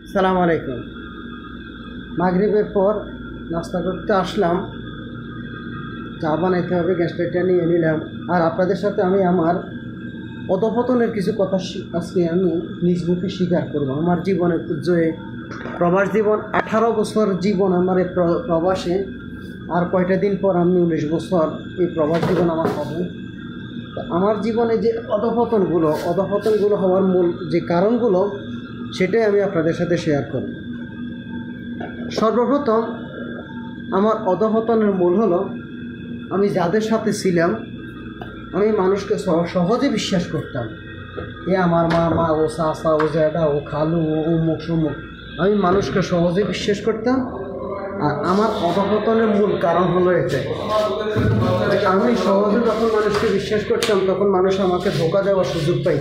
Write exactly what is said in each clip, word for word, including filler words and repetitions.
আসসালামু আলাইকুম। মাগরিবের পর নাস্তা করতে আসলাম, চা বানাইতে হবে, গ্যাসটা নিয়ে নিলাম। আর আপনাদের সাথে আমি আমার অধঃপতনের কিছু কথা আজকে আমি নিজ মুখে স্বীকার করব। আমার জীবনের যে প্রবাস জীবন, আঠারো বছর জীবন আমার এই প্রবাসে, আর কয়টা দিন পর আমি উনিশ বছর এই প্রবাস জীবন আমার হবে। আমার জীবনে যে অধঃপতনগুলো অধঃপতনগুলো হওয়ার মূল যে কারণগুলো, সেটাই আমি আপনাদের সাথে শেয়ার করব। সর্বপ্রথম আমার অধঃপতনের মূল হলো, আমি যাদের সাথে ছিলাম আমি মানুষকে সহজে বিশ্বাস করতাম। এ আমার মা মা ও চাচা ও জ্যাঠা ও খালু ও অমুক সমুক, আমি মানুষকে সহজে বিশ্বাস করতাম। আর আমার অধঃপতনের মূল কারণ হলো এটাই, আমি সহজে যখন মানুষকে বিশ্বাস করতাম তখন মানুষ আমাকে ধোঁকা দেওয়ার সুযোগ পাইত।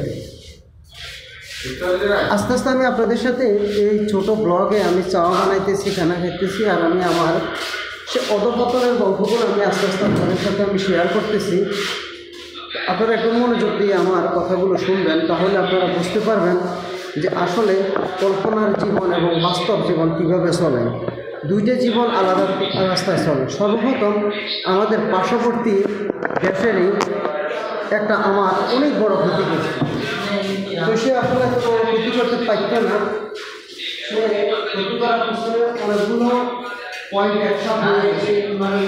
আস্তে আস্তে আমি আপনাদের সাথে এই ছোট ব্লগে আমি চা বানাইতেছি, খানা খাইতেছি, আর আমি আমার সে অধঃপতনের গল্পগুলো আমি আস্তে আস্তে আপনাদের সাথে আমি শেয়ার করতেছি। আপনারা একটু মনোযোগ দিয়ে আমার কথাগুলো শুনবেন, তাহলে আপনারা বুঝতে পারবেন যে আসলে কল্পনার জীবন এবং বাস্তব জীবন কীভাবে চলে। দুইটা জীবন আলাদা রাস্তায় চলে। সর্বপ্রথম আমাদের পার্শ্ববর্তী দেশেরই একটা আমার অনেক বড় ক্ষতি করছে। তো সে আসলে কোনো ক্ষতি করতে পারত না, সে ক্ষতি করার পিছনে অনেকগুলো পয়েন্ট একসাথে হয়েছে। মানে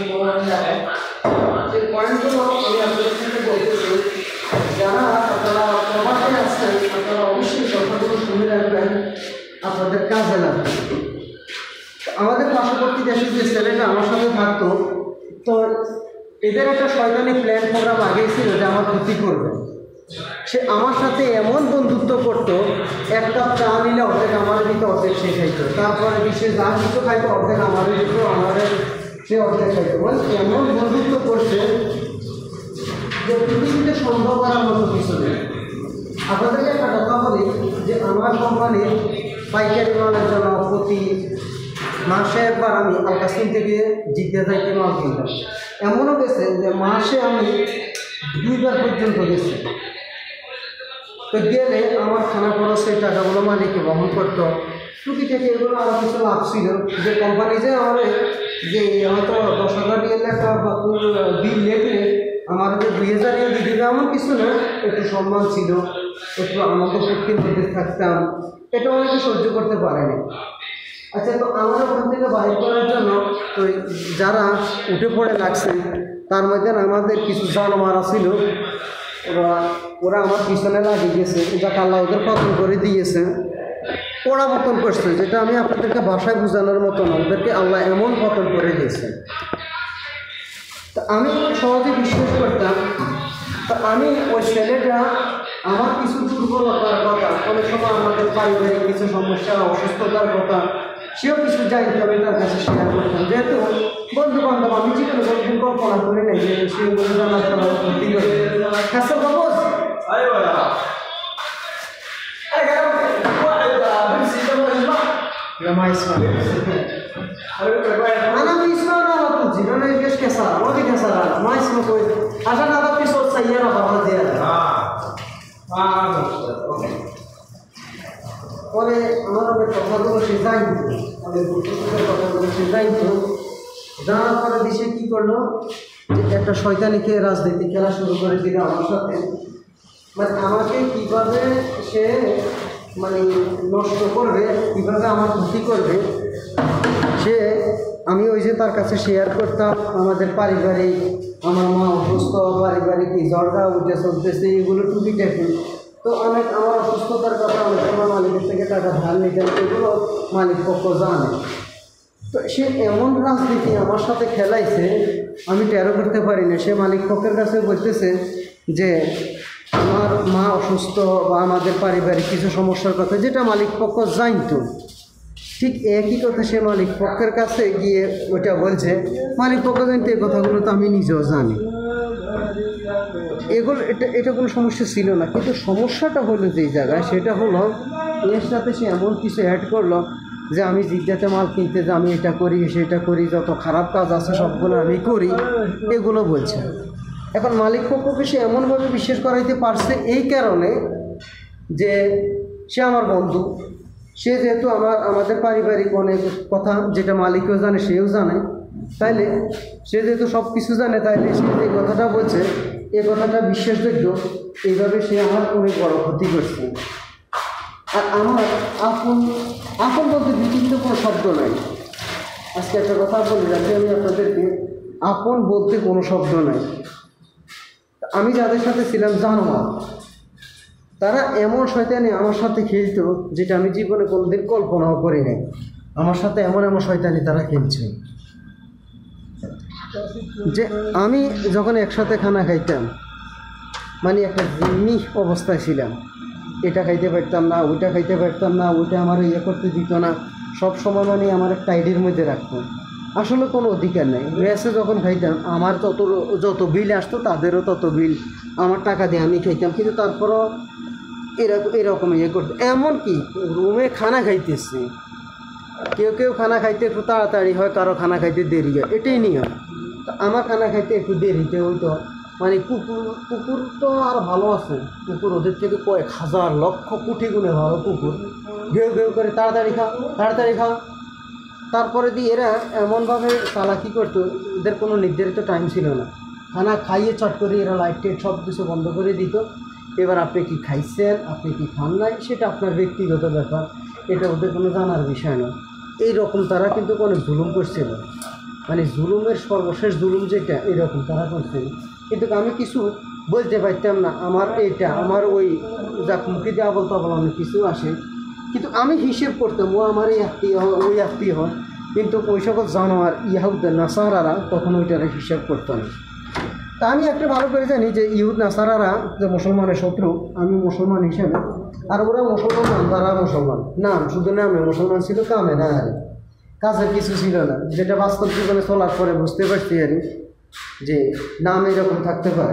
সেই পয়েন্টগুলো আমি আপনাদের সাথে বলতেছি, যারা আপনারা প্রবাসে আসছেন আপনারা অবশ্যই কথাগুলো শুনে রাখবেন, আপনাদের কাজে লাগবে। আমাদের পার্শ্ববর্তী দেশের যে ছেলেটা আমার সাথে থাকতো, তো এদের একটা শয়তানি প্ল্যান প্রোগ্রাম আগেই ছিল যে আমার ক্ষতি করবে। সে আমার সাথে এমন বন্ধুত্ব করতো, একটা চা নিলে অর্ধেক আমার দিতে, অর্ধেক সে খাইতো। তারপরে সে যা কিছু খাইতো অর্ধেক আমাদের দিত, আমাদের সে অর্ধেক খাইতো। মানে এমন বন্ধুত্ব করছে যে পৃথিবীতে সম্ভব করার মতো কিছু নেই। আপনাদেরকে একটা কথা বলি যে আমার কোম্পানির পাইকারি মালের জন্য প্রতি মাসে একবার আমি আলকাসিন থেকে জিদ্দা যাইতে মাল কিনতাম। এমনও গেছে যে মাসে আমি দুইবার পর্যন্ত গেছি। তো গেলে আমার খানা খরচের টাকাগুলো মালিককে বহন করতো। টুকি থেকে এগুলো আরও কিছু লাভ ছিল, যে কোম্পানি যে আমার যে হয়তো দশ হাজার রিয়েল একটা বিল লেখলে আমার যে দুই হাজার রিয়েল দিয়ে দিবে এমন কিছু না, একটু সম্মান ছিল, একটু আনন্দ ফুর্তির মধ্যে থাকতাম। এটা অনেকে সহ্য করতে পারেনি। আচ্ছা, তো আমার ওখান থেকে বাইর করার জন্য তো যারা উঠে পড়ে লাগছে, তার মধ্যে আমাদের কিছু জানোয়ারা ছিল, ওরা ওরা আমার পিছনে লাগিয়ে গেছে, যা আল্লাহ ওদের পতন করে দিয়েছে, ওরা পতন করছে, যেটা আমি আপনাদেরকে ভাষায় বোঝানোর মতো না, ওদেরকে আল্লাহ এমন পতন করে দিয়েছে। তা আমি সহজে বিশ্বাস করতাম। তা আমি ওই ছেলেটা আমার কিছু দুর্বলতার কথা, অনেক সময় আমাদের পারিবারিক কিছু সমস্যা, অসুস্থতার কথা, সেও কিছু জানতে হবে, তার কাছে শেয়ার করতাম। যেহেতু বন্ধু বান্ধব, আমি জীবনে কোনোদিন কল্পনা করি নাই যে সেগুলো জানার ক্ষতি করবে। খাসা বাবু أنا بيسمع أنا بطلتي أنا إيش كسر ما في كسر ما اسمه كويس عشان هذا في صوت سيارة برا زيادة آه آه পরে আমার ওই কথাগুলো সে জানতো, আমাদের গুরুত্বপূর্ণ কথাগুলো সে জানতো। জানার পরে দেশে কী করলো, একটা শয়তানিকে রাজনীতি খেলা শুরু করে দিল আমার সাথে। মানে আমাকে কীভাবে সে মানে নষ্ট করবে, কীভাবে আমার ক্ষতি করবে, সে আমি ওই যে তার কাছে শেয়ার করতাম আমাদের পারিবারিক, আমার মা অসুস্থ, পারিবারিক জ্বরটা উঠে চলতেছে, এগুলো টুকিটাকি। তো অনেক আমার অসুস্থতার কথা, অনেক সময় মালিকের থেকে টাকা ধার নিতেন, এগুলো মালিক পক্ষ জানে। তো সে এমন রাজনীতি আমার সাথে খেলাইছে, আমি টেরো করতে পারি না। সে মালিক পক্ষের কাছে বলতেছে যে আমার মা অসুস্থ বা আমাদের পারিবারিক কিছু সমস্যার কথা, যেটা মালিক পক্ষ জানতো। ঠিক একই কথা সে মালিক পক্ষের কাছে গিয়ে ওইটা বলছে। মালিক পক্ষ জানতো এই কথাগুলো তো আমি নিজেও জানি, এগুলো এটা এটা কোনো সমস্যা ছিল না। কিন্তু সমস্যাটা হলো যেই জায়গায়, সেটা হলো এর সাথে সে এমন কিছু অ্যাড করলো যে আমি জিজ্ঞাতে মাল কিনতে, যে আমি এটা করি সেটা করি, যত খারাপ কাজ আছে সবগুলো আমি করি, এগুলো বলছে। এখন মালিক পক্ষকে সে এমনভাবে বিশ্বাস করাইতে পারছে এই কারণে যে সে আমার বন্ধু, সে যেহেতু আমার আমাদের পারিবারিক অনেক কথা যেটা মালিকও জানে সেও জানে, তাইলে সে যেহেতু সব কিছু জানে, তাইলে সে যে কথাটা বলছে এই কথাটা বিশ্বাসযোগ্য, এইভাবে সে আমার অনেক বড় ক্ষতি করছে। আর আমার আপন আপন বলতে বিচিত্র কোনো শব্দ নাই। আজকে একটা কথা বলে রাখি আমি আপনাদেরকে, আপন বলতে কোনো শব্দ নাই। আমি যাদের সাথে ছিলাম জানোয়ার, তারা এমন শয়তানি আমার সাথে খেলতো যেটা আমি জীবনে কোনোদিন কল্পনাও করি নাই। আমার সাথে এমন এমন শয়তানি তারা খেলছে যে আমি যখন একসাথে খানা খাইতাম, মানে একটা জিম্মি অবস্থায় ছিলাম, এটা খাইতে পারতাম না, ওইটা খাইতে পারতাম না, ওইটা আমার ইয়ে করতে দিত না, সব সময় মানে আমার একটা টাইডের মধ্যে রাখতো। আসলে কোনো অধিকার নেই। মেসে যখন খাইতাম আমার তত যত বিল আসতো তাদেরও তত বিল আমার টাকা দিয়ে আমি খাইতাম, কিন্তু তারপরও এরকম এরকম ইয়ে করতো। এমনকি রুমে খানা খাইতেছি, কেউ কেউ খানা খাইতে একটু তাড়াতাড়ি হয়, কারো খানা খাইতে দেরি হয়, এটাই নিয়ম। তো আমার খানা খাইতে একটু দেরিতে হইতো। মানে কুকুর কুকুর তো আর ভালো আছে, কুকুর ওদের থেকে কয়েক হাজার লক্ষ কোটি গুণে ভালো কুকুর, ঘেউ ঘেউ করে তাড়াতাড়ি খাও তাড়াতাড়ি খাও। তারপরে দিয়ে এরা এমনভাবে চালাকি করতো, এদের কোনো নির্ধারিত টাইম ছিল না। খানা খাইয়ে চট করে এরা লাইট টাইট সব কিছু বন্ধ করে দিত। এবার আপনি কি খাইছেন, আপনি কি খান নাই, সেটা আপনার ব্যক্তিগত ব্যাপার, এটা ওদের কোনো জানার বিষয় না। এইরকম তারা কিন্তু অনেক জুলুম করছিল, মানে জুলুমের সর্বশেষ জুলুম যেটা এরকম তারা করছিল। কিন্তু আমি কিছু বলতে পারতাম না, আমার এইটা আমার ওই যাক মুখে দেওয়া বলতে বলা অনেক কিছু আসে, কিন্তু আমি হিসেব করতাম ও আমার এই আত্মীয় হয় ওই আত্মীয় হয়, কিন্তু ওই সকল জানোয়ার ইহুদ নাসারারা তখন ওইটার হিসাব করতো না। তা আমি একটা ভালো করে জানি যে ইহুদ নাসারারা যে মুসলমানের শত্রু, আমি মুসলমান হিসেবে, আর ওরা মুসলমান তারা মুসলমান, নাম শুধু নামে মুসলমান ছিল, কামে না আর কাজের কিছু ছিল না, যেটা বাস্তব জীবনে চলার পরে বুঝতে পারছি আর যে নাম এরকম থাকতে পারে।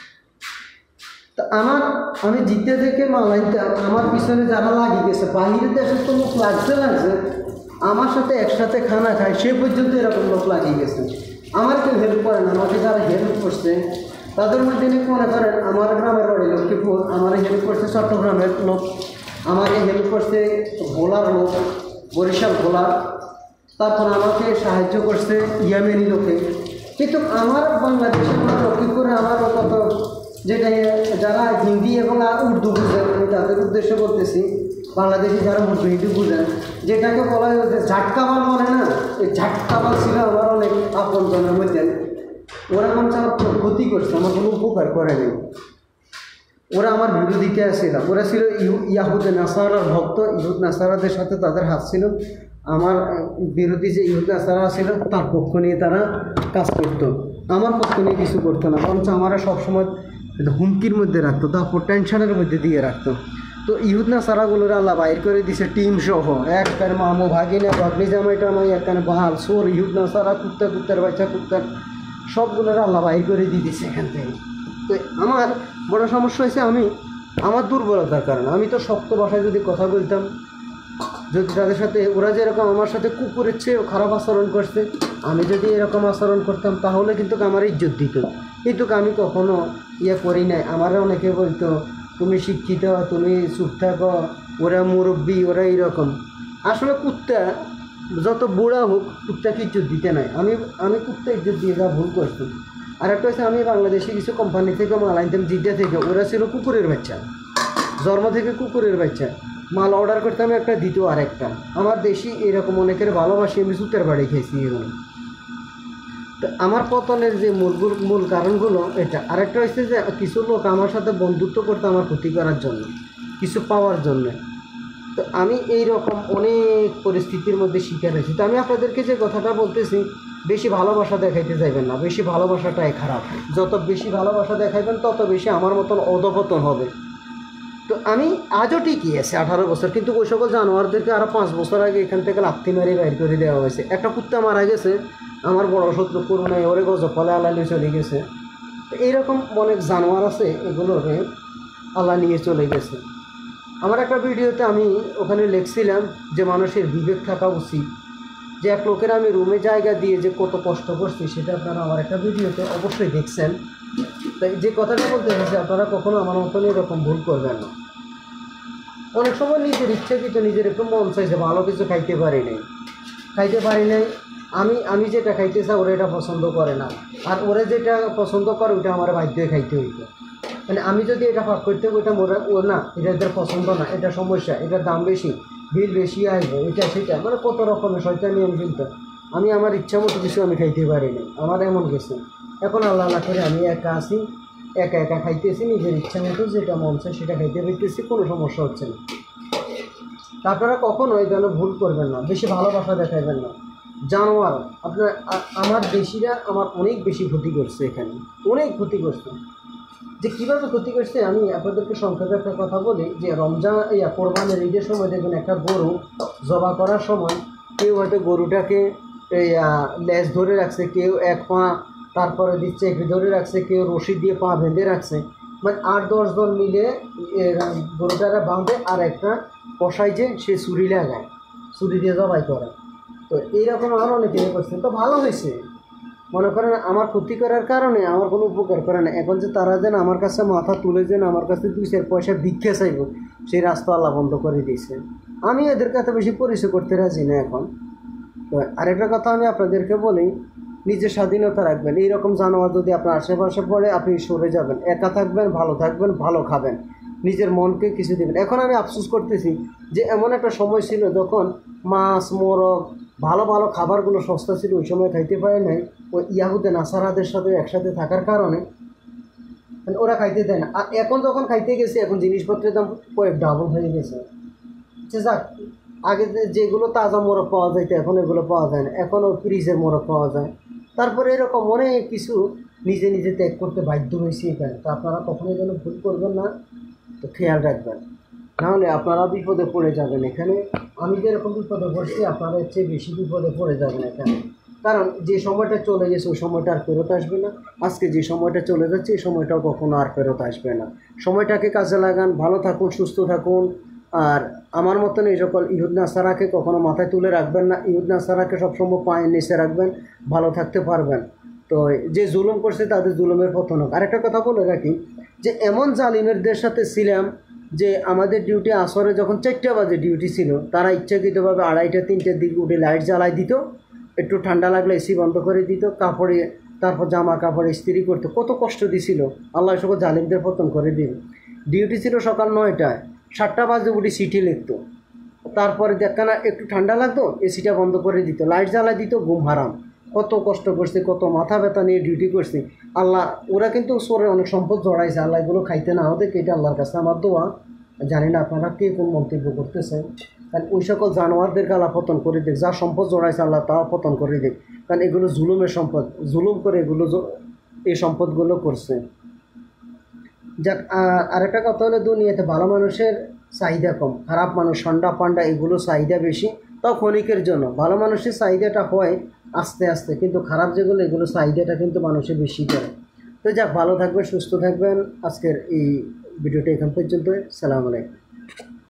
তা আমার আমি জিতে থেকে মালাইতাম, আমার পিছনে যারা লাগিয়ে গেছে বাহিরের দেশের তো লোক লাগছে লাগছে আমার সাথে একসাথে খানা খায়, সে পর্যন্ত এরকম লোক লাগিয়ে গেছে। আমার কেউ হেল্প করে না, আমাকে যারা হেল্প করছে তাদের মধ্যে মনে করেন আমার গ্রামের বাড়ি লক্ষ্মীপুর, আমার হেল্প করছে চট্টগ্রামের লোক, আমাকে হেল্প করছে ভোলার লোক, বরিশাল ভোলার, তারপর আমাকে সাহায্য করছে ইয়ামেনি লোকে। কিন্তু আমার বাংলাদেশের লক্ষ্মীপুরে আমার কত যেটা যারা হিন্দি এবং উর্দু বুঝেন, আমি তাদের উদ্দেশ্যে বলতেছি, বাংলাদেশি যারা উর্দু হিন্দি বুঝেন, যেটাকে বলা হয় যে ঝাটকাবাল বলে না, এই ঝাটকাবাল ছিল আমার অনেক আপনজনের মধ্যে। ওরা মানুষ আমার ক্ষতি করছে, আমার কোনো উপকার করেনি। ওরা আমার বিরোধিতা ছিল, ওরা ছিল ইহু ইয়াহুদ নাসারার ভক্ত, ইহুদ নাসারাদের সাথে তাদের হাত ছিল। আমার বিরোধী যে ইহুদ নাসারা ছিল তার পক্ষ নিয়ে তারা কাজ করতো, আমার পক্ষ নিয়ে কিছু করতো না, বরঞ্চ আমার সবসময় হুমকির মধ্যে রাখতো, তারপর টেনশনের মধ্যে দিয়ে রাখতো। তো ইহুদ নাসারাগুলোর আল্লাহ বাইর করে দিছে টিম সহ, একখানে মামু ভাগিনা ভাগ্নি জামাইটা মাই একখানে বাহাল সোর ইহুদ নাসারা কুত্তা কুত্তার বাচ্চা কুত্তার সবগুলোর আল্লাহ বাইর করে দিয়ে দিছে এখান থেকে। তো আমার বড় সমস্যা হয়েছে আমি আমার দুর্বলতার কারণে, আমি তো শক্ত ভাষায় যদি কথা বলতাম, যদি তাদের সাথে ওরা যেরকম আমার সাথে কুকুরের চেয়েও খারাপ আচরণ করছে, আমি যদি এরকম আচরণ করতাম তাহলে কিন্তু আমার ইজ্জত দিত। কিন্তু আমি কখনো ইয়ে করি নাই। আমারও অনেকে বলতো তুমি শিক্ষিত, তুমি চুপ থাকো, ওরা মুরব্বী, ওরা এইরকম। আসলে কুত্তা যত বুড়া হোক কুত্তাকে ইজ্জত দিতে নাই, আমি আমি কুত্তা ইজ্জত দিয়ে যা ভুল করছি। আর একটা হচ্ছে আমি বাংলাদেশি কিছু কোম্পানি থেকে মাল আনতাম জিদ্দা থেকে, ওরা ছিল কুকুরের বাচ্চা, জন্ম থেকে কুকুরের বাচ্চা, মাল অর্ডার করতাম একটা দ্বিতীয় আরেকটা। আমার দেশি এরকম অনেকের ভালোবাসি, আমি সুতের বাড়ি খেয়েছি এগুলো। তো আমার পতনের যে মূল মূল কারণগুলো এটা। আরেকটা হচ্ছে যে কিছু লোক আমার সাথে বন্ধুত্ব করতে আমার ক্ষতি করার জন্য, কিছু পাওয়ার জন্য। তো আমি এই রকম অনেক পরিস্থিতির মধ্যে শিকার হয়েছি। তো আমি আপনাদেরকে যে কথাটা বলতেছি, বেশি ভালোবাসা দেখাইতে যাইবেন না, বেশি ভালোবাসাটাই খারাপ। যত বেশি ভালোবাসা দেখাইবেন তত বেশি আমার মতন অধপতন হবে। তো আমি আজও ঠিকই আছে আঠারো বছর, কিন্তু ওই সকল জানোয়ারদেরকে আরও পাঁচ বছর আগে এখান থেকে লাথি মারি বাইর করে দেওয়া হয়েছে। একটা কুত্তা মারা গেছে, আমার বড় শত্রু করুণায় ওরে গজফলে আল্লাহ নিয়ে চলে গেছে। তো এইরকম অনেক জানোয়ার আছে, এগুলোকে আল্লাহ নিয়ে চলে গেছে। আমার একটা ভিডিওতে আমি ওখানে লিখছিলাম যে মানুষের বিবেক থাকা উচিত, যে এক লোকের আমি রুমে জায়গা দিয়ে যে কত কষ্ট করছি সেটা আপনারা আমার একটা ভিডিওতে অবশ্যই দেখছেন। তাই যে কথাটা বলতে হয়েছে আপনারা কখনো আমার মতন এরকম ভুল করবেন না। অনেক সময় নিজের ইচ্ছে কিন্তু নিজের একটু মন চাইছে ভালো কিছু খাইতে পারি নাই খাইতে পারি নাই আমি আমি যেটা খাইতে চাই ওরা এটা পছন্দ করে না, আর ওরা যেটা পছন্দ করে ওইটা আমার বাধ্যই খাইতে হইতো। মানে আমি যদি এটা পাক করতে ওইটা মোরা ও না, এটা এদের পছন্দ না, এটা সমস্যা, এটার দাম বেশি, বিল বেশি আসবে, এটা সেটা, মানে কত রকমের শয়তানি নিয়ম চিন্তা। আমি আমার ইচ্ছা মতো কিছু আমি খাইতে পারি না, আমার এমন কিছু। এখন আল্লাহ আল্লাহ করে আমি একা আছি, একা একা খাইতেছি, নিজের ইচ্ছা মতো যেটা মন চায় সেটা খাইতে পারতেছি, কোনো সমস্যা হচ্ছে না। আপনারা কখনো এই ধরনের ভুল করবেন না, বেশি ভালোবাসা দেখাবেন না। জানোয়ার আপনার আমার দেশিরা আমার অনেক বেশি ক্ষতি করছে, এখানে অনেক ক্ষতি করছে। যে কীভাবে ক্ষতি করছে আমি আপনাদেরকে সংক্ষেপে একটা কথা বলি, যে রমজান ইয়া কোরবানের ঈদের সময় দেখবেন একটা গরু জবা করার সময় কেউ হয়তো গরুটাকে এই লেজ ধরে রাখছে, কেউ এক পা তারপরে দিচ্ছে একটু ধরে রাখছে, কেউ রশি দিয়ে পা বেঁধে রাখছে, মানে আট দশজন মিলে গরুটারা বাঁধে, আর একটা কষাই যে সে ছুরি লাগায়, ছুরি দিয়ে জবাই করে। তো এইরকম আরও অনেকে করছেন, তো ভালো হয়েছে। মনে করেন আমার ক্ষতি করার কারণে আমার কোনো উপকার করে না, এখন যে তারা যেন আমার কাছে মাথা তুলে যেন আমার কাছে দুই চার পয়সা ভিক্ষা চাইব, সেই রাস্তা আল্লাহ বন্ধ করে দিয়েছে। আমি এদের কাছে বেশি পরিচয় করতে রাজি না এখন। তো আরেকটা কথা আমি আপনাদেরকে বলি, নিজের স্বাধীনতা রাখবেন। এইরকম জানোয়ার যদি আপনার আশেপাশে পড়ে আপনি সরে যাবেন, একা থাকবেন, ভালো থাকবেন, ভালো খাবেন, নিজের মনকে কিছু দেবেন। এখন আমি আফসোস করতেছি যে এমন একটা সময় ছিল যখন মাছ, মোরগ, ভালো ভালো খাবারগুলো সস্তা ছিল, ওই সময় খাইতে পারে নাই। ওই ইয়াহুদে নাসারাদের সাথে একসাথে থাকার কারণে ওরা খাইতে দেয় না। আর এখন যখন খাইতে গেছে এখন জিনিসপত্রের দাম কয়েক ডাবল হয়ে গেছে। যাক, আগে যেগুলো তাজা মোরগ পাওয়া যাইতো এখন এগুলো পাওয়া যায় না, এখনও ফ্রিজের মোরগ পাওয়া যায়। তারপরে এরকম অনেক কিছু নিজে নিজে ত্যাগ করতে বাধ্য হয়েছি এখানে। তো আপনারা কখনোই যেন ভুল করবেন না, তো খেয়াল রাখবেন, নাহলে আপনারা বিপদে পড়ে যাবেন। এখানে আমি যেরকম বিপদে পড়ছি আপনারা এর চেয়ে বেশি বিপদে পড়ে যাবেন এখানে। কারণ যে সময়টা চলে গেছে ওই সময়টা আর ফেরত আসবে না, আজকে যে সময়টা চলে যাচ্ছে এই সময়টাও কখনো আর ফেরত আসবে না। সময়টাকে কাজে লাগান, ভালো থাকুন, সুস্থ থাকুন। আর আমার মতন এই সকল ইহুদ নাসারাকে কখনো মাথায় তুলে রাখবেন না, ইহুদ নাসারাকে সবসময় পায়ের নিচে রাখবেন, ভালো থাকতে পারবেন। তো যে জুলুম করছে তাদের জুলুমের পতন হোক। আরেকটা কথা বলে রাখি, যে এমন জালিমেরদের সাথে ছিলাম যে আমাদের ডিউটি আসরে যখন চারটা বাজে ডিউটি ছিল, তারা ইচ্ছাকৃতভাবে আড়াইটা তিনটের দিকে উঠে লাইট জ্বালাই দিত, একটু ঠান্ডা লাগলে এসি বন্ধ করে দিত, কাপড়ে তারপর জামা কাপড় ইস্ত্রি করতো, কত কষ্ট দিছিল। আল্লাহ সকল জালিমদের পতন করে দিন। ডিউটি ছিল সকাল নয়টায়, সাতটা বাজে উঠে চিঠি লিখতো, তারপরে দেখা না একটু ঠান্ডা লাগতো এসিটা বন্ধ করে দিত, লাইট জ্বালাই দিত, ঘুম হারাম। কত কষ্ট করছে, কত মাথা ব্যথা নিয়ে ডিউটি করছে। আল্লাহ ওরা কিন্তু সোরে অনেক সম্পদ জড়াইছে, আল্লাহ এগুলো খাইতে না হতে, এটা আল্লাহর কাছে আমার দোয়া। জানি না আপনারা কে কোন মন্তব্য করতেছেন, কারণ ওই সকল জানোয়ারদেরকে আল্লাহ পতন করে দেখ, যা সম্পদ জড়াইছে আল্লাহ তাও পতন করে দেখ, কারণ এগুলো জুলুমের সম্পদ, জুলুম করে এগুলো এই সম্পদগুলো করছে। যাক, আরেকটা কথা হলো দুনিয়াতে ভালো মানুষের চাহিদা কম, খারাপ মানুষ সন্ডা পান্ডা এগুলো চাহিদা বেশি, তাও ক্ষণিকের জন্য। ভালো মানুষের চাহিদাটা হয় আস্তে আস্তে, কিন্তু খারাপ যেগুলো এগুলো চাহিদাটা কিন্তু মানুষের বেশি করে। তো যাক, ভালো থাকবেন, সুস্থ থাকবেন। আজকের এই ভিডিওটা এখান পর্যন্ত। সালাম আলাইকুম।